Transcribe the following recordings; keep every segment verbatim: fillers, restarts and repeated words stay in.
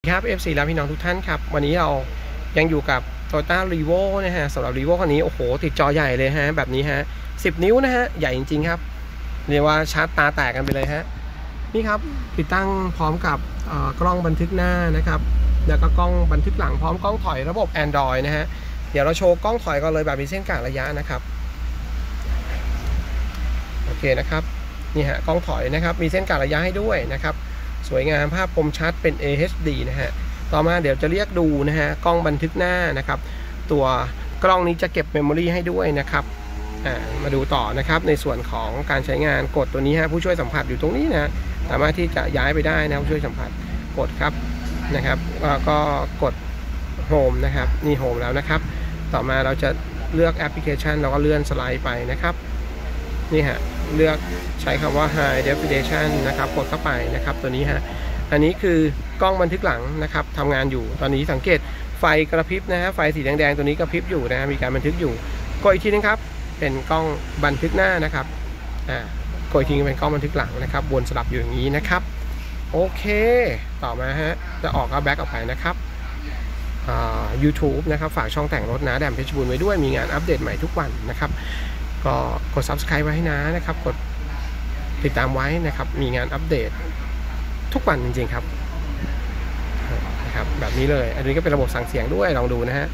ครับ เอฟ ซี และพี่น้องทุกท่านครับวันนี้เรายังอยู่กับ Toyota Revo นะฮะสำหรับ Revo คันนี้โอ้โหติดจอใหญ่เลยฮะแบบนี้ฮะสิบนิ้วนะฮะใหญ่จริงๆครับเรียกว่าชาร์จตาแตกกันไปเลยฮะนี่ครับติดตั้งพร้อมกับกล้องบันทึกหน้านะครับแล้วก็กล้องบันทึกหลังพร้อมกล้องถอยระบบ Android นะฮะเดี๋ยวเราโชว์กล้องถอยก่อนเลยแบบมีเส้นกางระยะนะครับโอเคนะครับนี่ฮะกล้องถอยนะครับมีเส้นกางระยะให้ด้วยนะครับสวยงามภาพคมชัดเป็น เอ เอช ดี นะฮะต่อมาเดี๋ยวจะเรียกดูนะฮะกล้องบันทึกหน้านะครับตัวกล้องนี้จะเก็บเมมโมรีให้ด้วยนะครับมาดูต่อนะครับในส่วนของการใช้งานกดตัวนี้ฮะผู้ช่วยสัมผัสอยู่ตรงนี้นะสามารถที่จะย้ายไปได้นะผู้ช่วยสัมผัสกดครับนะครับแล้วก็กดโฮมนะครับนี่โฮมแล้วนะครับต่อมาเราจะเลือกแอปพลิเคชันเราก็เลื่อนสไลด์ไปนะครับนี่ฮะเลือกใช้คำว่า High Definition นะครับกดเข้าไปนะครับตัวนี้ฮะอันนี้คือกล้องบันทึกหลังนะครับทำงานอยู่ตอนนี้สังเกตไฟกระพริบนะฮะไฟสีแดงๆตัวนี้กระพริบอยู่นะมีการบันทึกอยู่กดอีกทีนึงครับเป็นกล้องบันทึกหน้านะครับอ่ากดอีกทีเป็นกล้องบันทึกหลังนะครับวนสลับอยู่อย่างนี้นะครับโอเคต่อมาฮะจะออกก็แบ็กออกไปนะครับอ่า YouTube นะครับฝากช่องแต่งรถนะแดมเพชรบูรณ์ไว้ด้วยมีงานอัปเดตใหม่ทุกวันนะครับก็กด Subscribe ไว้ให้นะนะครับกดติดตามไว้นะครับมีงานอัปเดตทุกวันจริงๆครับนะครับแบบนี้เลยอันนี้ก็เป็นระบบสั่งเสียงด้วยลองดูนะฮะ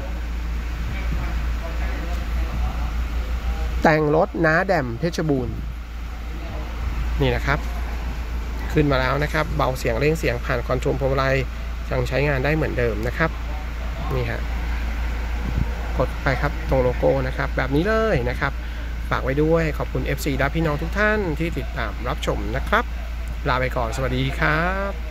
แต่งรถน้าแดมเพชรบูรณ์นี่นะครับขึ้นมาแล้วนะครับเบาเสียงเร่งเสียงผ่านคอนโทรลพวงมาลัยยังใช้งานได้เหมือนเดิมนะครับนี่ฮะกดไปครับตรงโลโก้นะครับแบบนี้เลยนะครับฝากไว้ด้วยขอบคุณ เอฟ ซี และพี่น้องทุกท่านที่ติดตามรับชมนะครับลาไปก่อนสวัสดีครับ